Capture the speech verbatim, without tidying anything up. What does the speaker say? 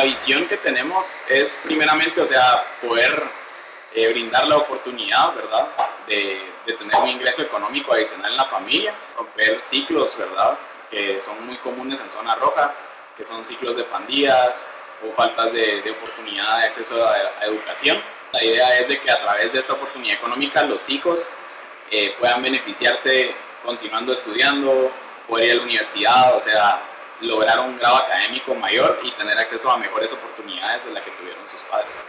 la visión que tenemos es primeramente, o sea, poder eh, brindar la oportunidad, ¿verdad?, de, de tener un ingreso económico adicional en la familia, romper ciclos, ¿verdad?, que son muy comunes en zona roja, que son ciclos de pandillas o faltas de, de oportunidad de acceso a, a educación. La idea es de que a través de esta oportunidad económica los hijos eh, puedan beneficiarse continuando estudiando, poder ir a la universidad, o sea, lograr un grado académico mayor y tener acceso a mejores oportunidades de las que tuvieron sus padres.